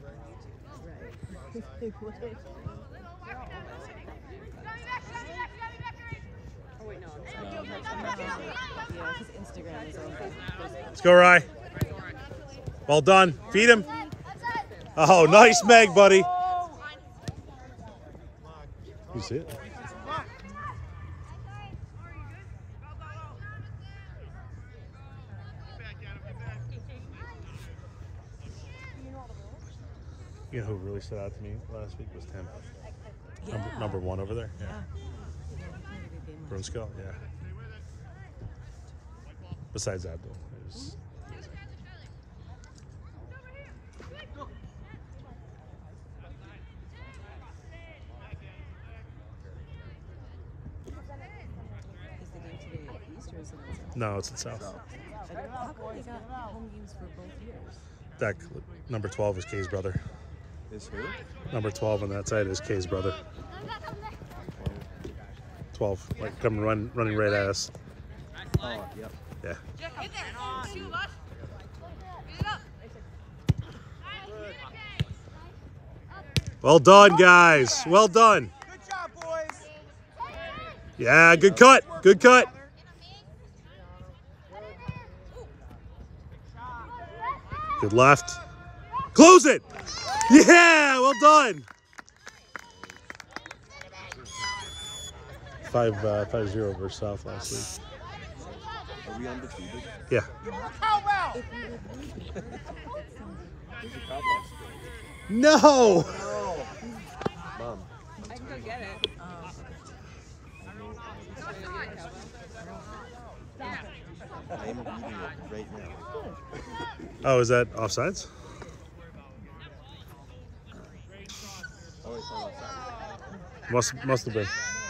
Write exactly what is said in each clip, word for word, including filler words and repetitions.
Oh wait, no, I'm sorry. Yeah, his Instagram is on. Let's go, Rye. Well done. Feed him. Oh, nice Meg, buddy. You see it? You know who really stood out to me last week was Tim. Yeah. Number, number one over there. Yeah. Yeah. Brunskill, yeah. Besides that, though, it was amazing. Is the game today at East or is it in South? No, it's in South. How come they got home games for both years? That number twelve is Kay's brother. Is who? Number twelve on that side is Kay's brother. twelve, like coming run, running right at us. Oh, yep. Yeah. Well done, guys. Well done. Good job, boys. Yeah, good cut. Good cut. Good left. Close it. Yeah, well done. Five, uh, five zero versus South last week. Are we undefeated? Yeah. No. No. Mom. I can go get it. I am reading it right now. Oh, is that offsides? Oh, it's not outside. Must must have been.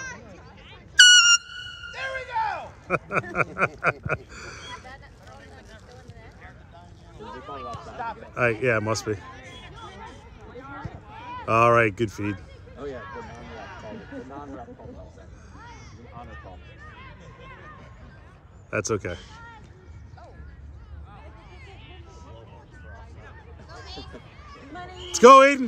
Did they call it outside? All right, yeah, it must be. All right, good feed. Oh, yeah, the non-rep called it. The non-rep called it outside. It's an honor call. That's okay. Let's go, Aiden.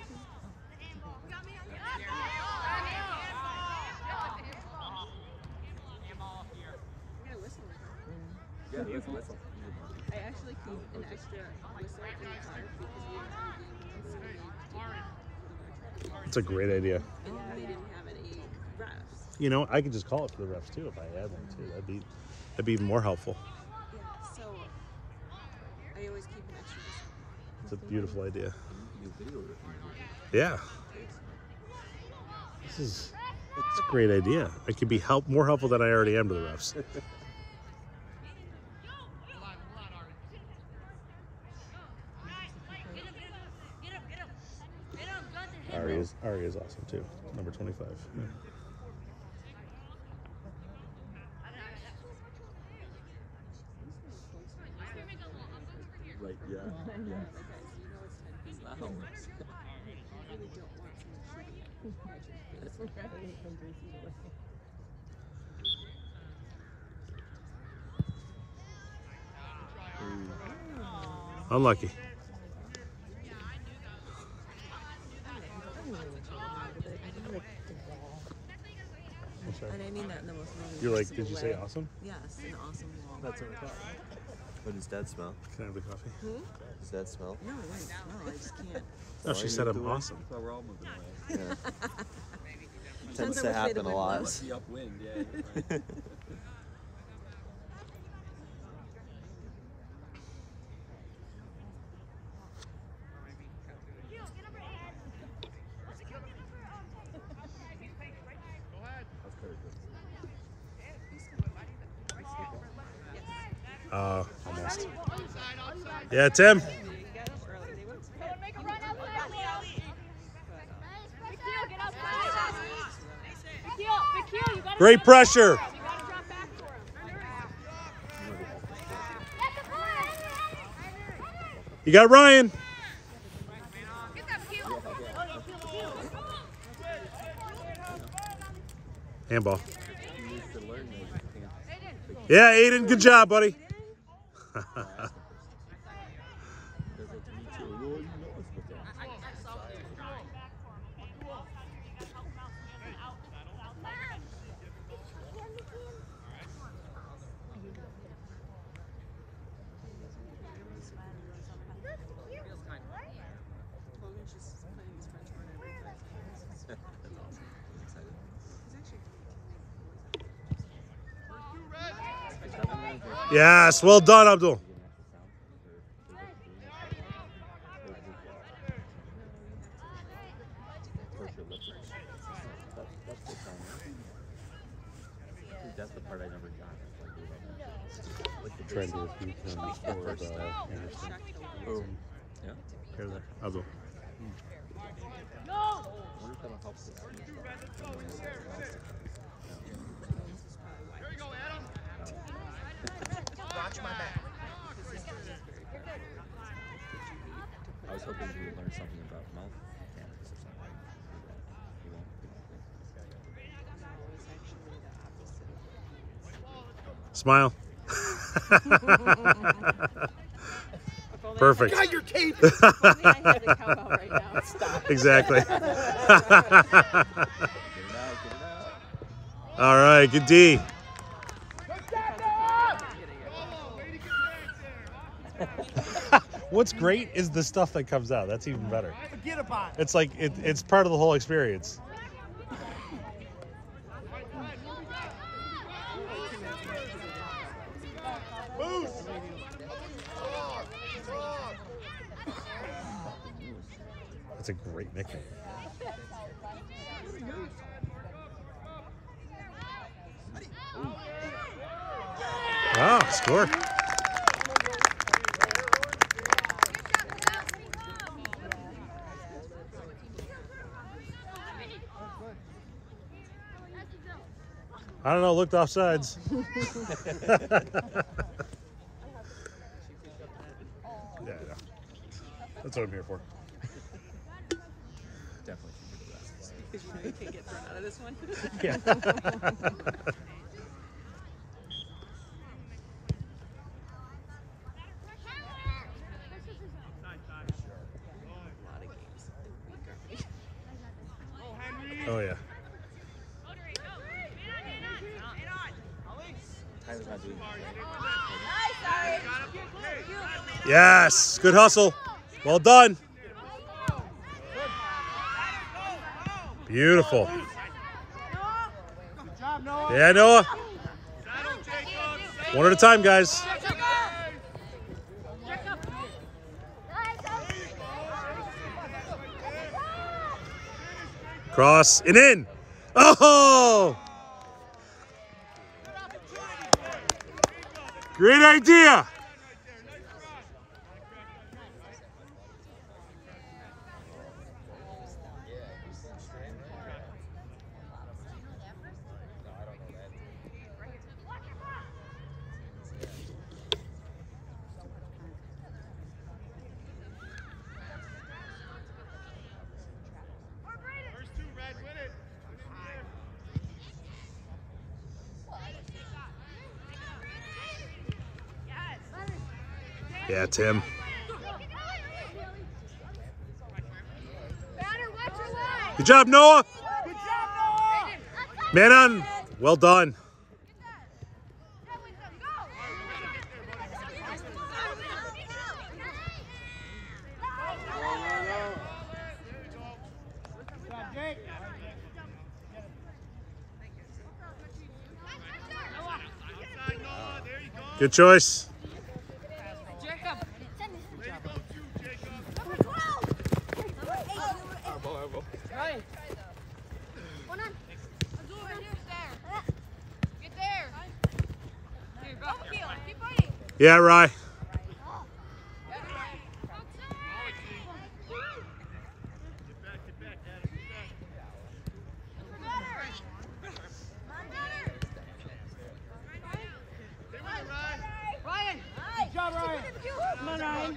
Yeah, he has a whistle. I actually keep an extra whistle in the car because we were having It's a great idea. and they didn't have any refs. You know, I could just call it for the refs too if I had one too. That'd be that'd be even more helpful. Yeah, so I always keep an extra whistle. It's a beautiful idea. You video it. Yeah. This is it's a great idea. I could be help more helpful than I already am to the refs. Ari is Ari is awesome too. Number twenty-five. Yeah. Right, yeah. Wow. Unlucky. And I mean that in the most loving You're like, possible did you say way. awesome? Yes, an awesome wall. That's what I thought. What does Dad smell? Can I have the coffee? Who? Does Dad smell? No, I don't know. I just can't. No, she said I'm awesome. So we're all moving away. Yeah. Depends Tends on to which way the happen a wind lot. blows. The upwind, yeah. You're right. Uh, almost. Yeah, Tim. Great pressure. You got Ryan. Handball. Yeah, Aiden, good job, buddy. Well, you know it's with that. Logan's just playing his French horn every five seconds. That's awesome. I'm excited. He's actually Yes, well done, Abdul. That's the part I never got. Like the Trying to repeat him for the Anderson. Oh. Yeah? Here's that. Abdul. I wonder if that'll help us. Watch my back. I was hoping we would learn something about mouth mechanics or something. You won't? always actually the opposite. Smile. Perfect. Got your tape. If only I had the cowbell right now. Stop. Exactly. Get it out, get it out. All right, good D. What's great is the stuff that comes out. That's even better. Forget about it. It's like it, it's part of the whole experience. That's a great nickname. Wow, score. I don't know, looked off sides. Yeah, I know. That's what I'm here for. Definitely should do the rest. Because you know you can't get thrown out of this one. Yeah. A lot of games. Oh, yeah. Tyler's not doing it. Yes, good hustle. Well done. Beautiful. Good job, Noah. Yeah, Noah. One at a time, guys. Cross and in. Oh! Great idea. Yeah, Tim. Good job, Noah. Good job, Noah. Man on. Well done. Good job, Jake. Good choice. Yeah, Rye. Good job, Ryan. Come on, Ryan.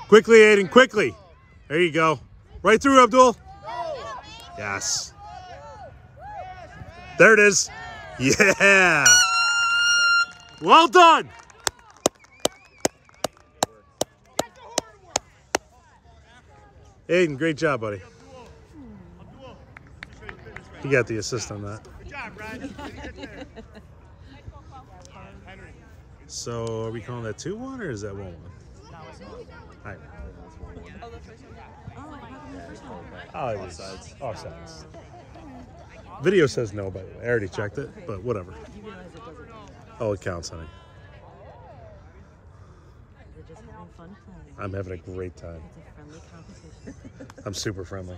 Quickly, Aiden, quickly. There you go. Right through, Abdul. Yes. There it is. Yeah. Well done. Aiden, great job, buddy. You got the assist on that. Good job, Brian. So are we calling that two one or is that one one? All right. Oh, it was offsides. Video says no, by the way. I already checked it, but whatever. You realize it doesn't. Oh, it counts, honey. We're just having fun playing. I'm having a great time. It's a friendly competition. I'm super friendly.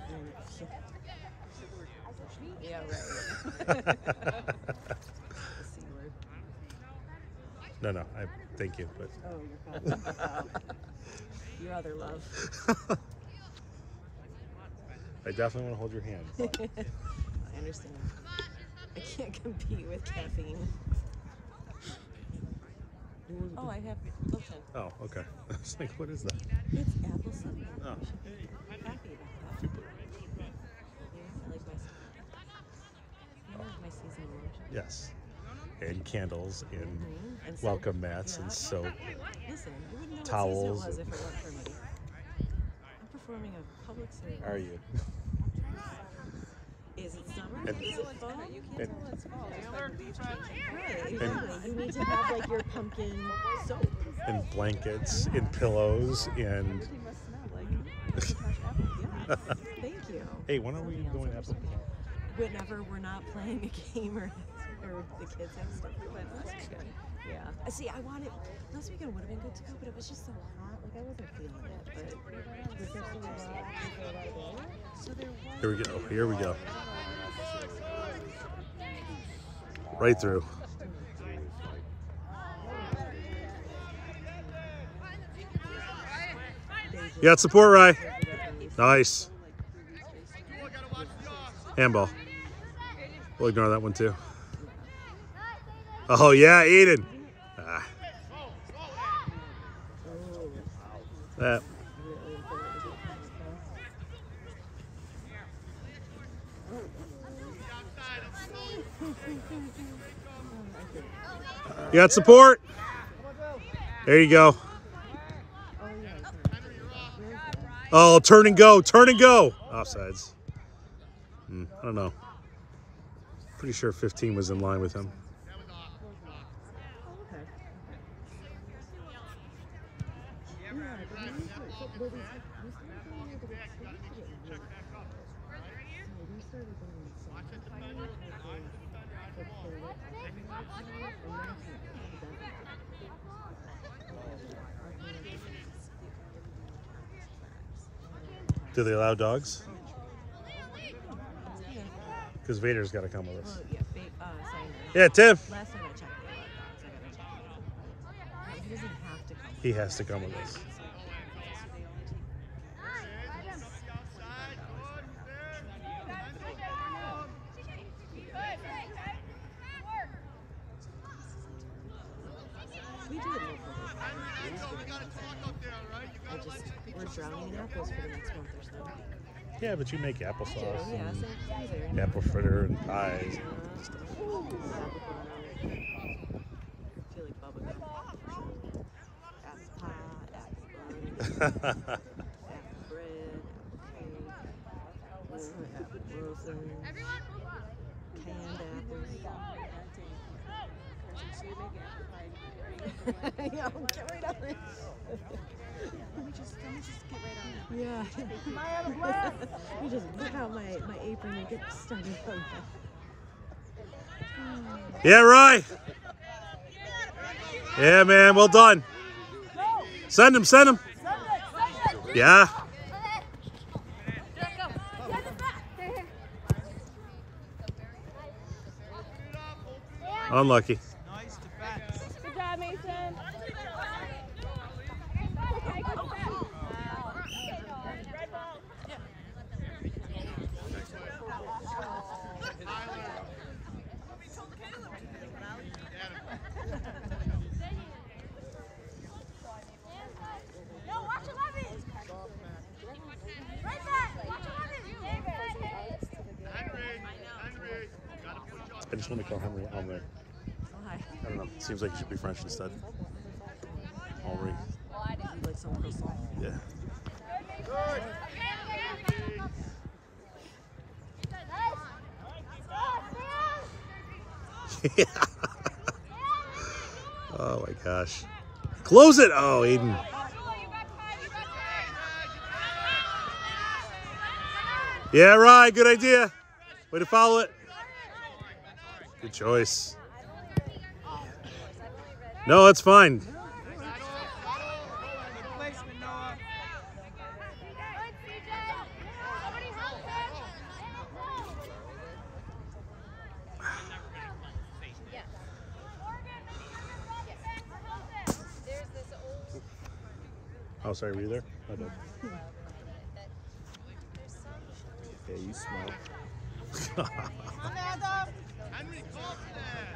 Yeah, right. The C word. No, no, I thank you, but Oh, you're fine. Wow. Your other love. I definitely want to hold your hand. I understand. I can't compete with caffeine. Oh, I have Lipton. Oh, okay. I was like, what is that? It's apple cinnamon. Oh. You should be happy about that. Yeah, I like my I like my seasonal lotion. Yes. And candles and Mhm. And welcome soap. mats Yeah. and soap. Listen, you wouldn't know Towels what season it was and- if it weren't for me. I'm performing a public service. Are you? Is it summer? And- Is it fall? You can't and- tell it's fall. Right, And- exactly. You need to have like your pumpkin soap. And blankets and pillows and Everything must smell like fresh apples. Yes. Thank you. hey, when are we Something going else apple? Whenever we're not playing a game or, or the kids have stuff to play last weekend. Yeah. Uh, See, I wanted, last weekend would have been good to go, but it was just so hot. Like, I wasn't feeling it. But was there still a lot? So there was. Here we go. Here we go. Right through. You got support, Rye. Nice. Handball. We'll ignore that one too. Oh yeah, Eden. Ah. That. You got support. There you go. Oh, turn and go, turn and go. Offsides. Hmm, I don't know. Pretty sure fifteen was in line with him. Do they allow dogs? Because Vader's got to come with us. Well, yeah, fake, uh, signer. Yeah, Tiff. Last time I checked, they allowed dogs. I gotta check. He doesn't have to come. He has to come with us. We do it local. I just, we're drowning in apples for the next month or so. Yeah, but you make Yeah, applesauce yeah, and same thing there. apple fritter and pies. Uh, stuff. I feel like bubblegum. Apple pie, apple bun, apple bread, apple cake, apple rosas, canned apples. Yeah, get right on it. Let me just, let me just get right on it. Yeah. Am I out of breath? Let me just whip out my, my apron and get started on that. Yeah, right. Yeah, man, well done. Send him, send him. Yeah. Unlucky. Nice defense. Good job, Mason. No, watch eleven. I just want to call Henry Henry. Oh, hi. I don't know. It seems like it should be French instead. Henri. You like some croissant? Yeah. Yeah. Oh my gosh. Close it. Oh, Aiden. Yeah, right. Good idea. Way to follow it. Good choice. No, that's fine. Good placement, Noah. Oh, sorry. Were you there? My bad. Yeah, you smell. Henry, call for that.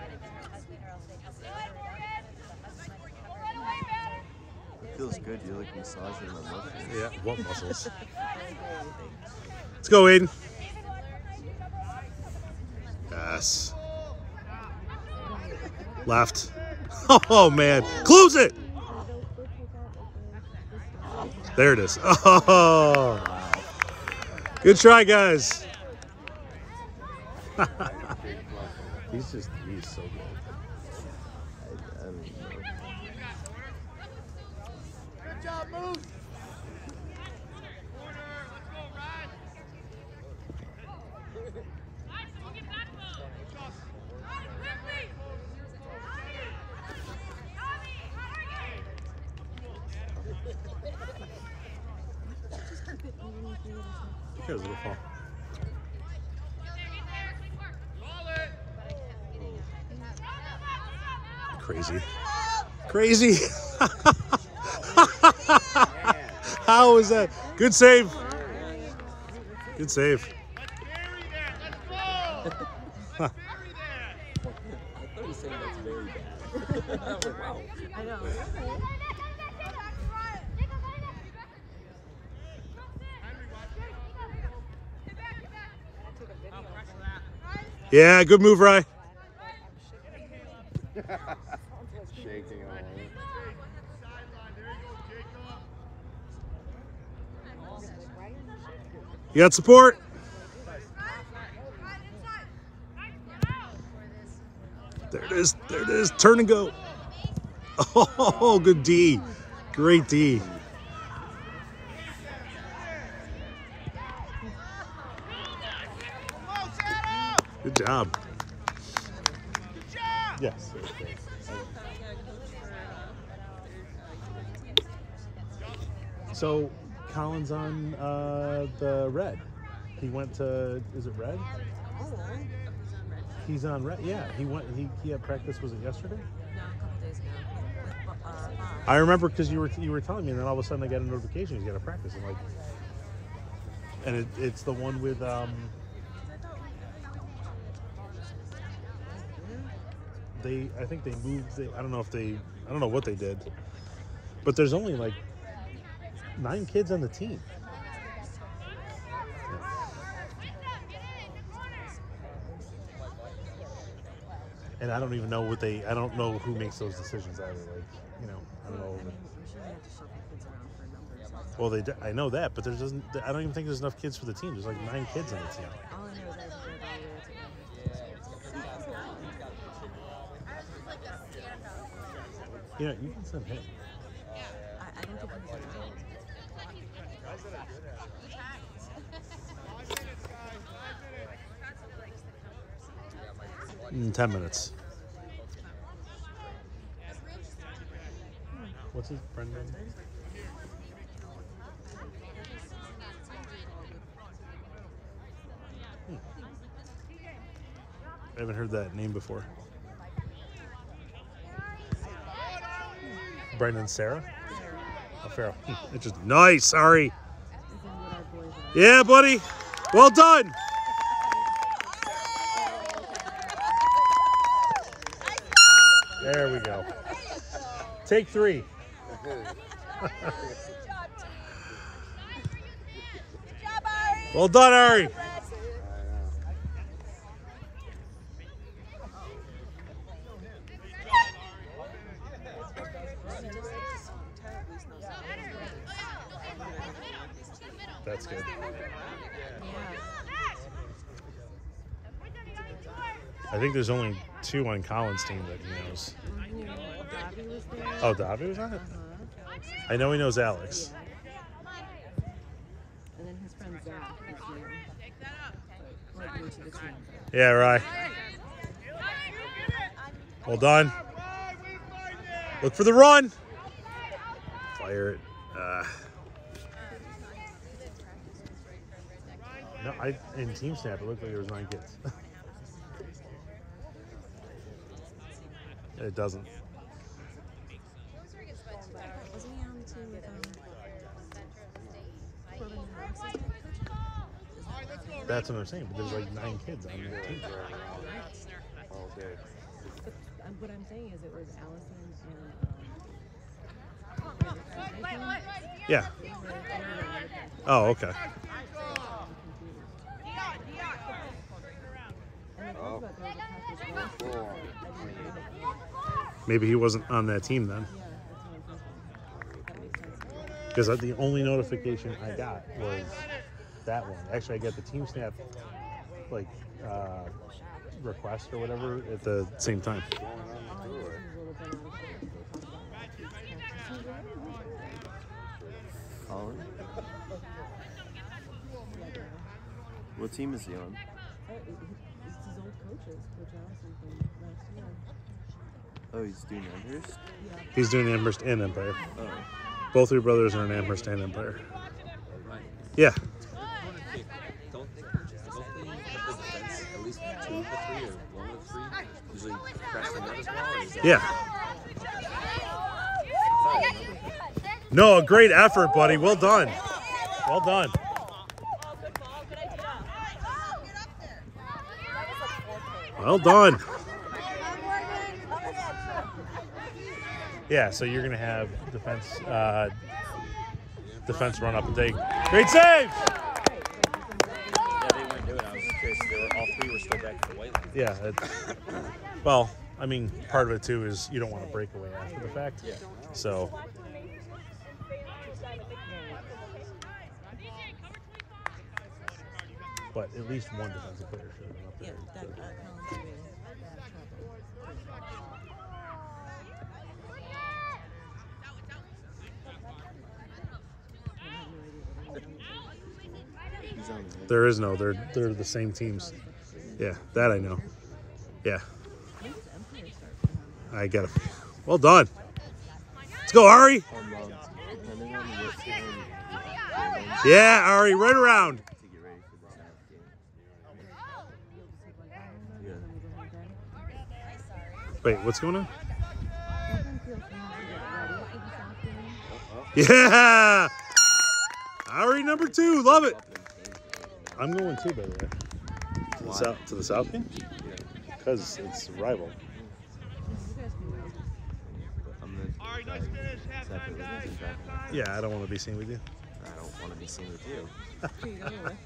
It feels good. You're like massaging my muscles. Yeah, what muscles? Let's go, Aiden. Yes. Left. Oh, man. Close it. There it is. Oh. Good try, guys. He's just, he's so good. I, I don't know. Good job, Moose. Who cares? It'll fall. Crazy. Crazy. How was that? Good save. Good save. I thought he was saying that's very bad. I was like, wow. I know. Yeah, good move, Rye. Shaking all over. You got support. There it is. There it is. Turn and go. Oh, good D. Great D. Good job. Yes. So, Colin's on uh, the red. He went to, is it red? He's on red. Yeah, he went. He, he had practice. Was it yesterday? No, a couple days ago. With, uh, Bob. I remember because you were you were telling me, and then all of a sudden I got a notification he's got to practice. I'm like, and it, it's the one with um. They, I think they moved. They, I don't know if they, I don't know what they did, but there's only like nine kids on the team. And I don't even know what they, I don't know who makes those decisions either. Like, you know, I don't know. I mean, we shouldn't have to shuffle kids around for numbers. Well, they, do- I know that, but there doesn't, I don't even think there's enough kids for the team. There's like nine kids on the team. All I know is I have to do it all the way to You know, you can send him. I, I don't think he's around. In ten minutes. What's his Brendan? Hmm. I haven't heard that name before. Brendan Sarah? Oh, Farrell. Hmm. Interesting. Nice. Sorry. Yeah, buddy. Well done. There we go. Take three. Well done, Ari. That's good. I think there's only two on Colin's team that he knows. Davi was there. Oh, Davi was on it? Uh-huh. I know he knows Alex. And then his friend Zach is new. Like new to the team. Yeah, right. Well done. Look for the run. Fire it. Uh, no, I in team snap it looked like there was nine kids. It doesn't. Wasn't he on the team with um, Corbin and Alex's coach? That's what I'm saying, but there's like nine kids on the team. All day. But um, what I'm saying is it was Allison and um, Yeah. Oh, okay. Oh. Cool. Maybe he wasn't on that team then. Because the only notification I got was that one. Actually, I got the team snap like uh, request or whatever at the same time. Colin? What team is he on? It's his old coaches, Coach Allison from last year. Oh, he's doing Amherst? He's doing Amherst and Empire. Oh. Both your brothers are in Amherst and Empire. Right. Yeah. Don't they, don't they put the defense, at least two of the three or one of the three, usually crash the net as well? Or is that Yeah. No, a great effort, buddy. Well done. Well done. Well done. Yeah, so you're gonna have defense, uh, defense run up and take. Great save. Yeah, they weren't doing it. I was just curious. They were, all three were still back for White. Yeah. It, well, I mean, part of it too is you don't want to break away after the fact. Yeah. So. But at least one defensive player should have been up Yeah, there. that uh, Colin's doing that He's on the There is no. They're they're the same teams. Yeah, that I know. Yeah. I got it. Well done. Let's go, Ari. um, um, depending on what team you Yeah, Ari, right around. to get ready for the snap game. Yeah. Wait, what's going on? Yeah. Ari number two. Love it. I'm going too, by the way. To the Why? south, to the south game, Yeah. because it's a rival. I'm the guy separate with the traffic. Yeah, I don't want to be seen with you. I don't want to be seen with you. Who are you going with?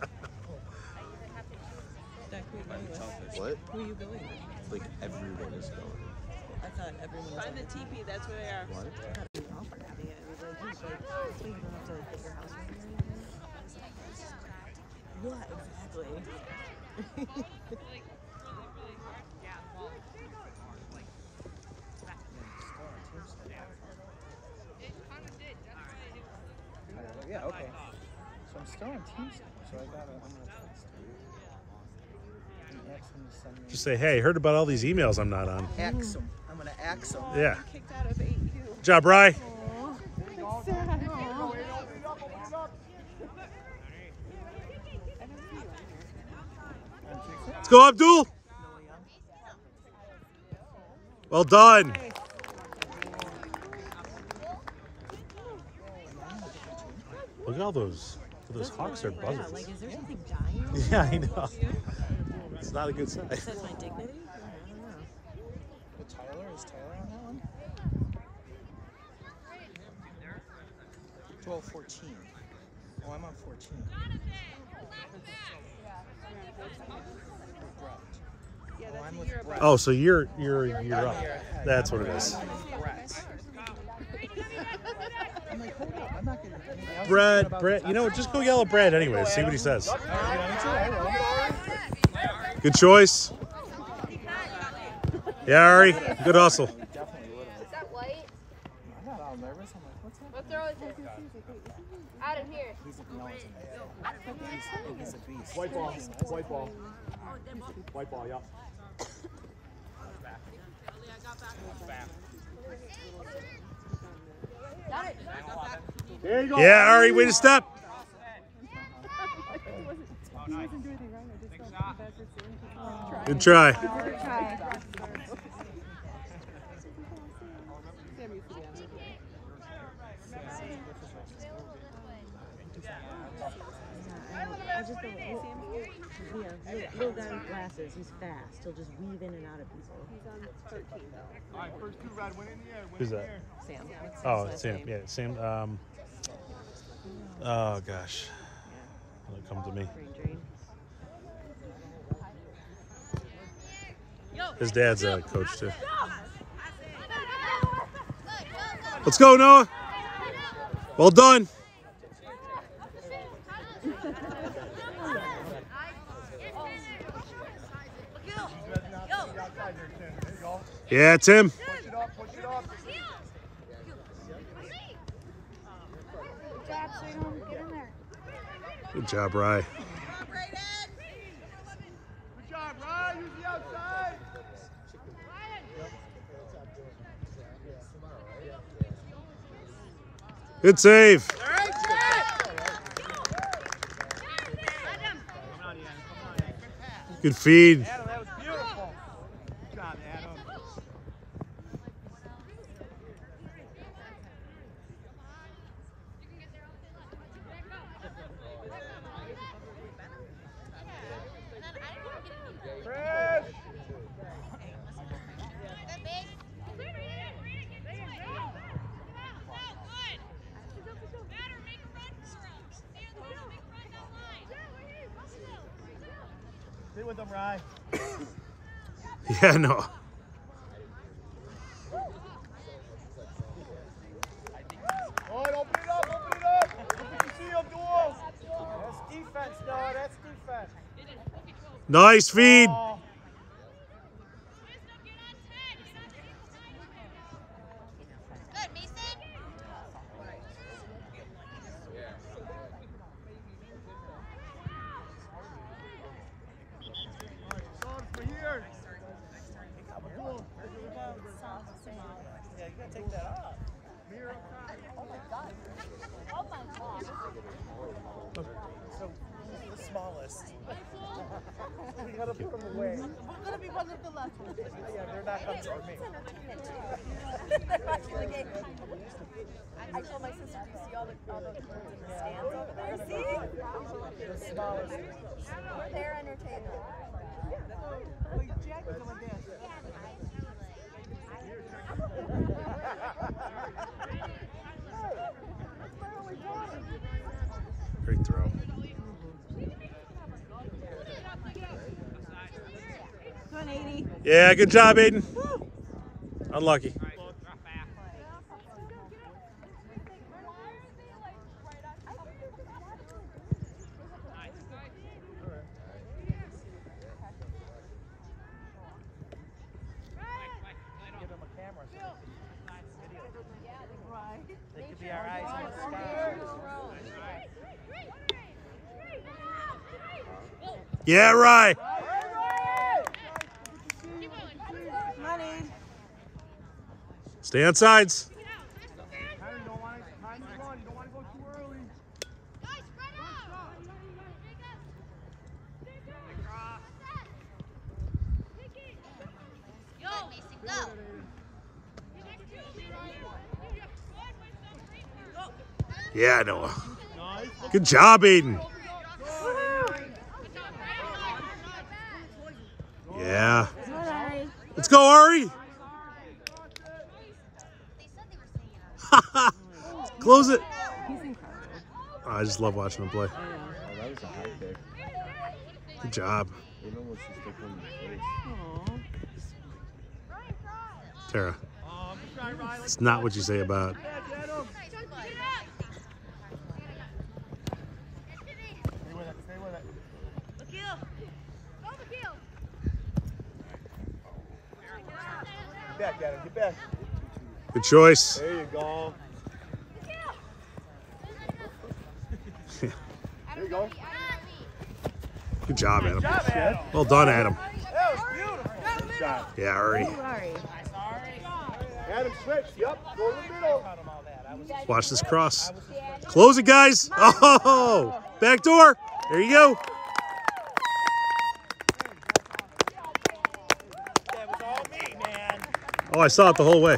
Jack, who are you going with? What? Who are you going with? Like everyone is going. I thought everyone was Find the teepee, that's where they are. What? off for having it. It was like, just like, so you don't have to like get your house ready or anything. Yeah, exactly. Yeah, okay. So I'm still on Teams, so I gotta, I'm gonna text him. And ask him to send me. Just say, hey, heard about all these emails I'm not on. Ax him. I'm gonna ax him. Yeah. Kicked out of A Q. Good job, Rye. Let's go, Abdul. Well done. Look at all those. Those hawks are Yeah, buzzards. like, is there something dying? Yeah, I know. It's not a good sign. Besides my dignity? I don't know. But Tyler, is Tyler on that one? twelve fourteen. Oh, I'm on fourteen. Yeah, Oh, that's I'm a with year Brett. Oh, so you're you're you're I'm up. a year ahead. That's I'm what it with- is. I'm with Brett. I'm like, hold up, I'm not getting anything else. Brad, Brad, you know, just go yell at Brad anyway. See what he says. Good choice. Yeah, Ari, good hustle. Is that white? I'm not all nervous. I'm like, what's Let's throw it out of here. He's a, no, it's a beast. He's a beast. White ball. White ball. White ball, yeah. Got it. There you go. Yeah, Ari, way to step. Good try. I just don't. Yeah, little, little guy with glasses. He's fast. He'll just weave in and out of people. He's on thirteen though. All right, first two, Red. Win in the air. Win Who's in the that? air. Sam. What's his Oh, last Sam. name? Yeah, Sam. Um, oh, gosh. It'll come to me. Brain drain. His dad's a coach, too. Let's go, Noah. Well done. Yeah, Tim. Push it up, push it up. Good job, so you don't get in there. Good job, Rye. Good job, Ryan. Use the outside. Good save. Good feed. Adam, that was beautiful. Good job, Adam. Chris. Stay with them, Ryan. Yeah, no. Oh, open it up, open it up. Look what you see him doing. That's defense, Noah. That's defense. Nice feed. Oh. Good, Mason. For here. Yeah, you gotta take that off. Oh my god. Oh my god. So, the smallest. We gotta put them away. I'm gonna be one of the left ones. Yeah, they're not up for me. They're watching the game. I, I told my sister, do you see all the all the birds in the stands over there? See? The smallest. They're entertainment. Jack is like this. Great throw. one eighty. Yeah, good job, Aiden. Unlucky. Give them a camera so they can video. They could be our eyes in the sky. Yeah, right. Money. Stay on sides. Time you don't want to, time to run. You don't want to go too early. Go, Mason, go. Yeah, Noah. Good job, Aiden. Yeah. Let's go, Ari. Close it. He's incredible. I just love watching him play. Oh, that was a high kick. Good job, Even when she stick him in the face. Aw. Tara. Um, good try, Riley. It's not what you say about Get him. with it. Stay with it. Get back, Adam. Get back. Good choice. There you go. There you go. Good job, Adam. Good job, Adam. Well done, Adam. That was beautiful. Good job. Yeah, Ari. Sorry. Adam, switch. Yep. Go in the middle. Watch this cross. Close it, guys. Oh, back door. There you go. That was all me, man. Oh, I saw it the whole way.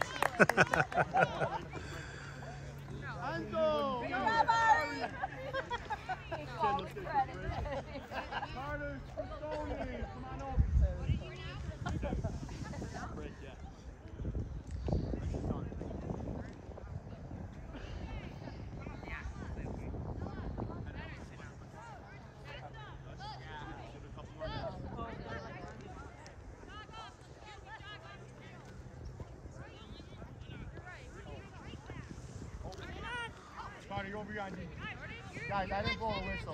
Carter, you're over behind you. Guys, I didn't blow the whistle,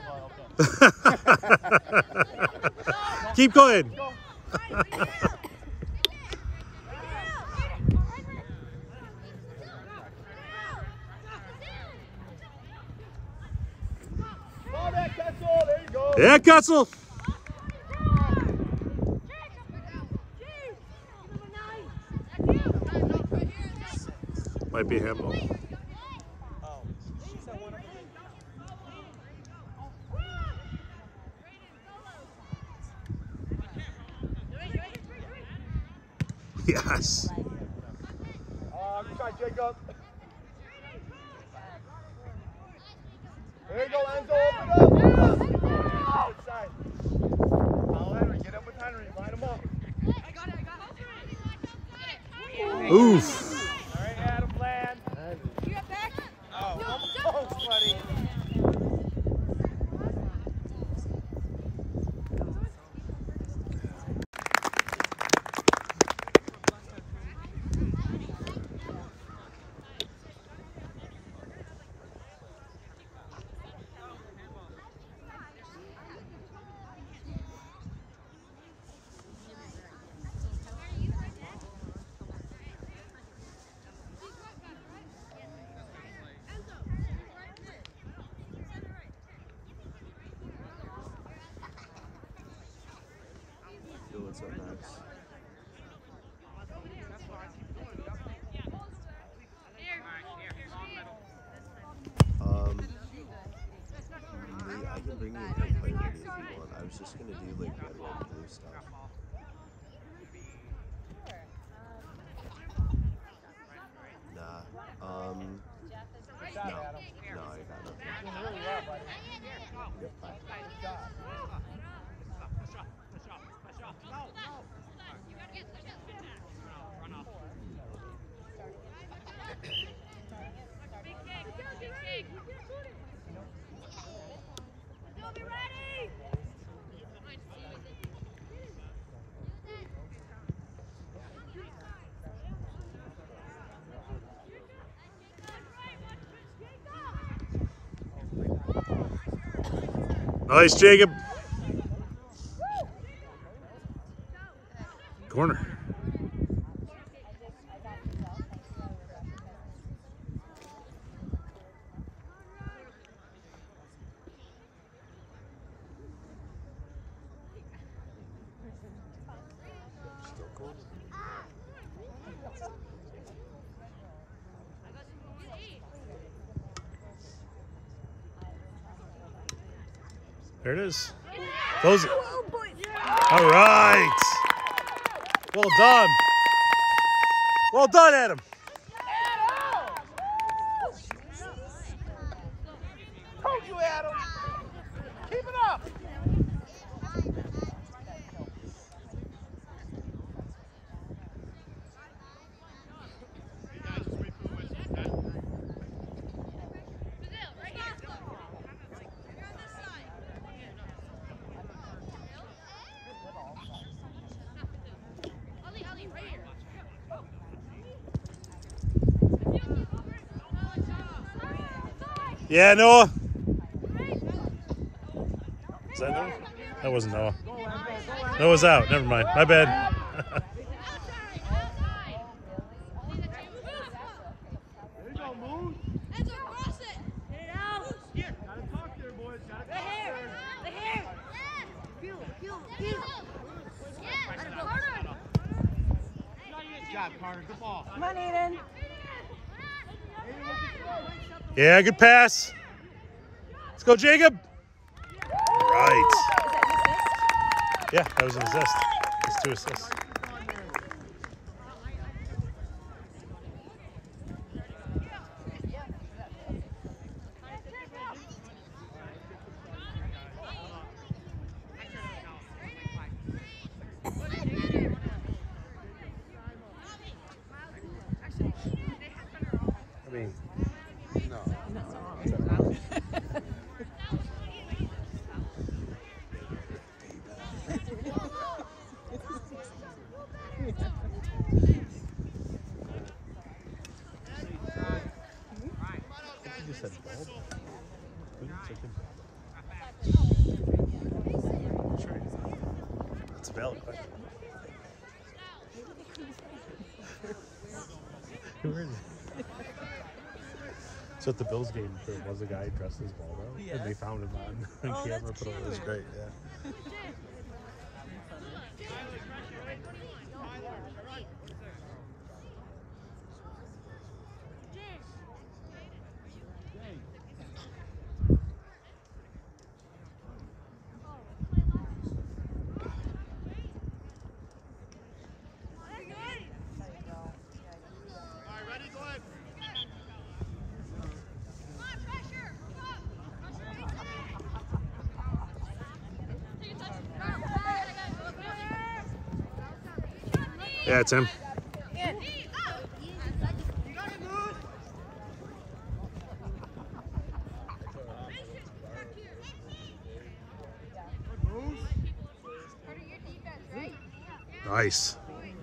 but okay. Keep going. Go. Ball back, Ketzel. There you go. Yeah, Kutzel. Might be him. Yes. Uh, good try, Jacob. There you go, Enzo. Open up. Outside. Follow Henry. Get up with Henry. Line him up. Oof. All right, Adam, land. You got back? Oh, almost, buddy. What's up, Max? Um, maybe I can bring you a good player if you want. I was just gonna do like red, white, blue stuff. Nah. Um. No. No, I got nothing. Yep. Nice, Jacob. Corner. There it is. Close it. All right. Well done. Well done, Adam. Told you, Adam. Keep it up. Yeah, Noah. Is that Noah? That wasn't Noah. Noah's out. Never mind. My bad. Come on, Aiden. Yeah, good pass. Let's go, Jacob. Right. Yeah, that was an assist. It's two assists. I mean, no. You said bald? That's a valid question. Who is it? So at the Bills game, there was a guy dressed as Waldo, Yes. and they found him on, on Oh, camera. that's But it was cute. great, yeah. Yeah, it's him. Nice.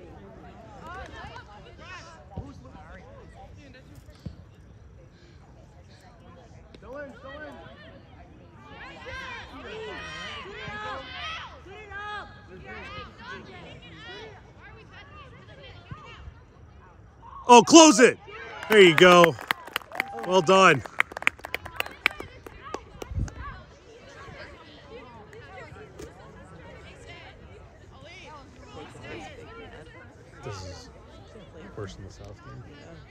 Oh, close it. There you go. Well done. This is worse than the South game.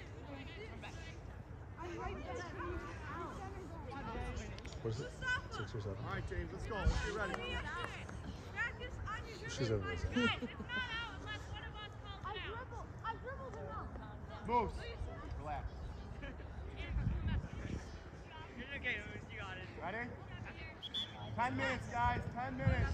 What is it? Six or seven? All right, James, let's go. Let's get ready. She's over there. Moose. Relax. Ready? Ten minutes, guys. Ten minutes.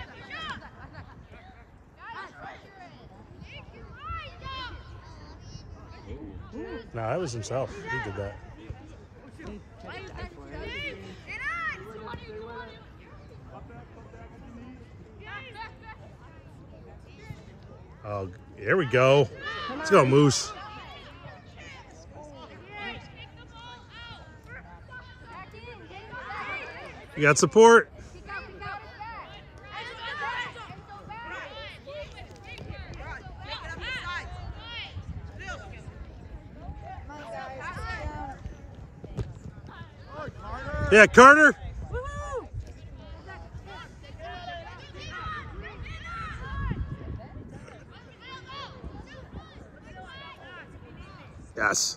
No, that was himself. He did that. Oh, there we go. Let's go, Moose. You got support. Yeah, Carter. Woohoo! Yes.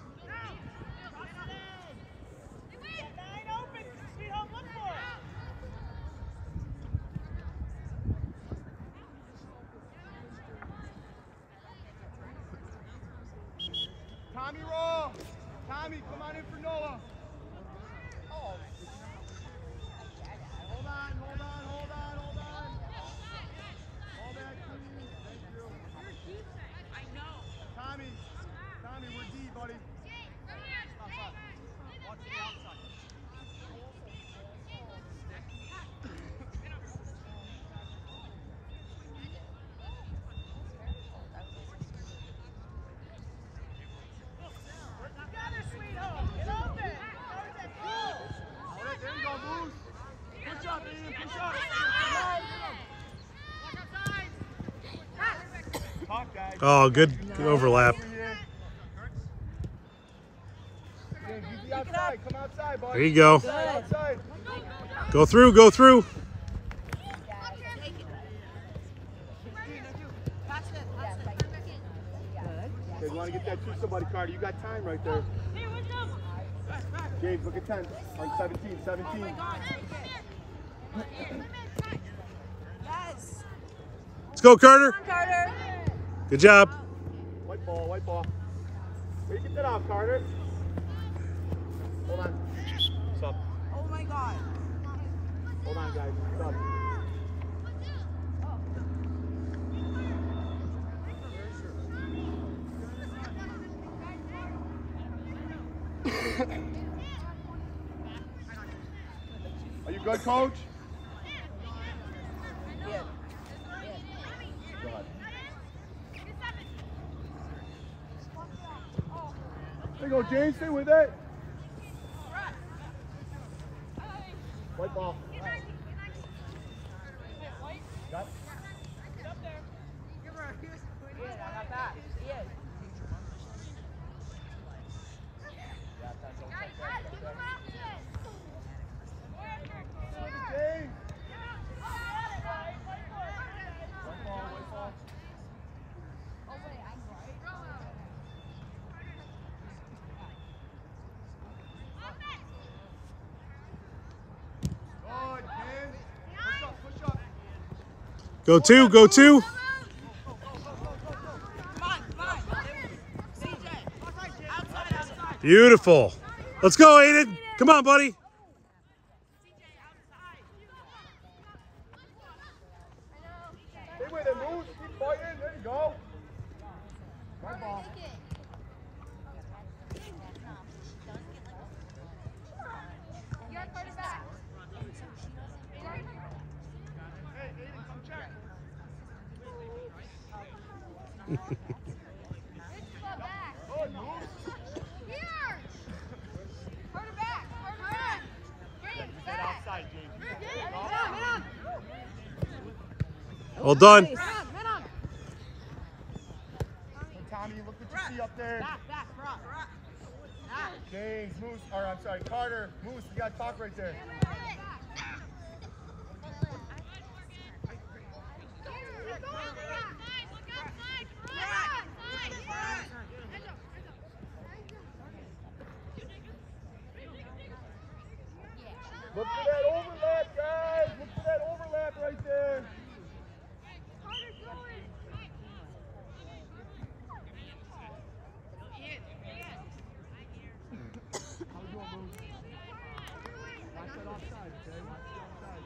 Tommy, roll. Tommy, come on in for Noah. Oh. Hold on, hold on, hold on, hold on. Hold that, please. Thank you. I know. Tommy, Tommy, we're D, buddy. Outside. Watch the outside. Together, sweetheart. Get open. Oh, good, good overlap. Outside. Come outside, buddy. There you go. Outside, outside. Go through, go through. Okay, you want to get that to somebody, Carter. You got time right there. James, look at ten. On seventeen, seventeen. Yes. Let's go, Carter. Come on, Carter. Good job. White ball, white ball. Where you get that off, Carter? Hold on. What's up? Oh my God. Hold on, guys. What's up? Are you good, Coach? Yeah. Go ahead. There you go, James. Stay with it. White ball. Got. Get up there. Yeah, I got that. Yeah. James. White ball, white ball. Good, James. Push up, push up. Go two, go two. Come on, come on. C J. Outside, outside. Beautiful. Let's go, Aiden. Come on, buddy. Stay with it, move. Keep fighting. There you go. My ball. Well done. Hey, Tommy, look what you see up there. Back, back, front. James, Moose, or I'm sorry, Carter, Moose, you got to talk right there. Look for that overlap, guys. Look for that overlap right there. Watch that offside, okay? Watch the offside.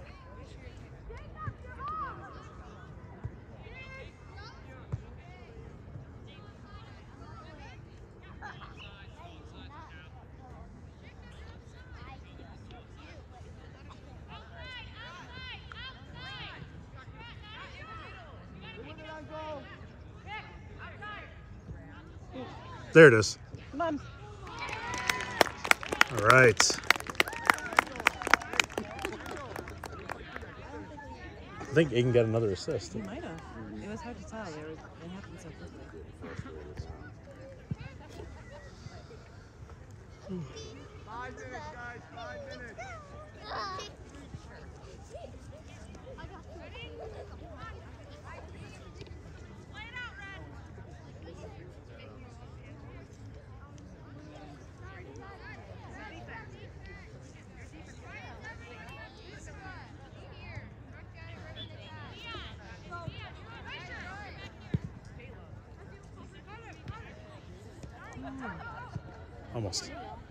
There it is. Come on. All right. I think Aiden got another assist. He might have. It was hard to tell. It it happened so quickly. Five minutes, guys. Five minutes. Almost.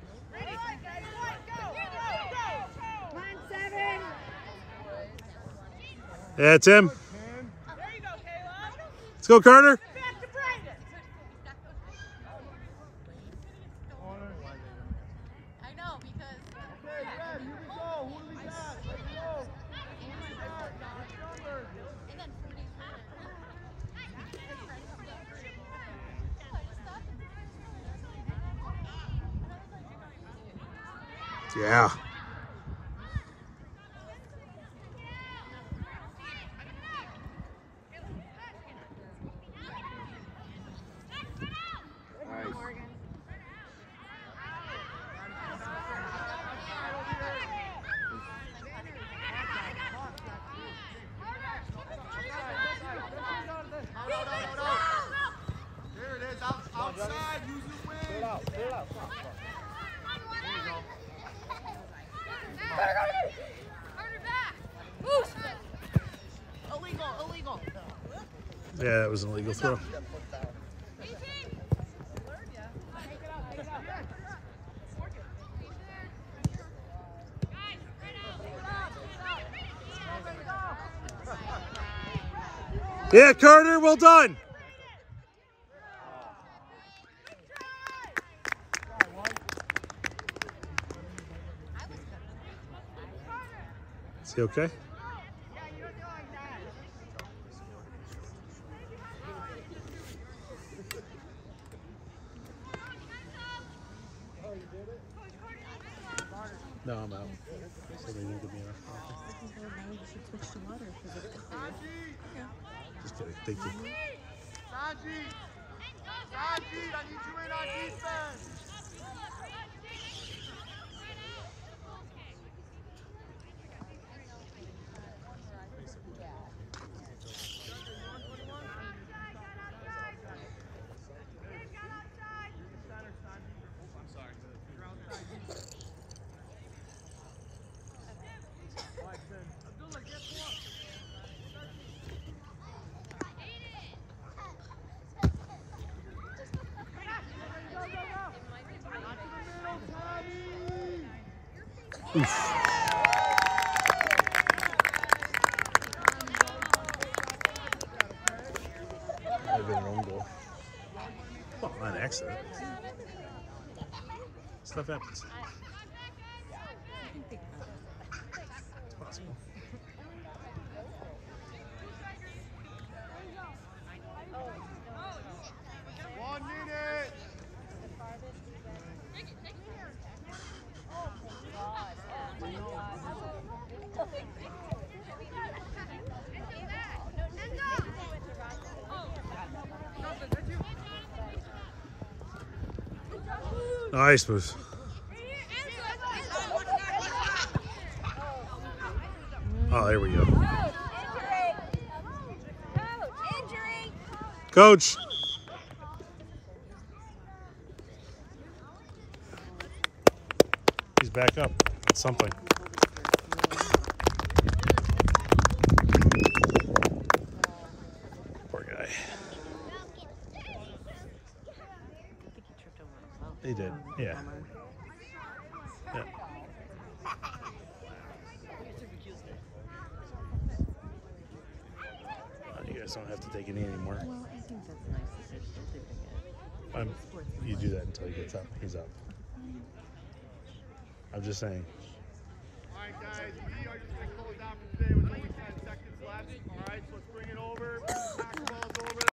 Yeah, Tim. Let's go, Carter. I know because. Okay, Brad, here we go. Who do we got? Let's go. Who do we got? Which number? And then four days later. Yeah. Illegal, illegal. Yeah, that was an illegal throw. Yeah, Carter, well done. Is he okay? No, I'm out. So they need to be enough. Just kidding. Thank you. Sajid! Sajid, I need you in on defense! Oof. Might have been an own goal. Well, not an accident. Stuff happens. It's possible. One minute! Nice move. Oh, there we go. Coach. He's back up. That's something. Poor guy. He did, yeah. Yeah. Uh, you guys don't have to take any anymore. Well, I think that's nice that they're still doing it. Um, you do that until he gets up. He's up. I'm just saying. All right, guys, we are just going to close out for today with only ten seconds left. All right, so let's bring it over.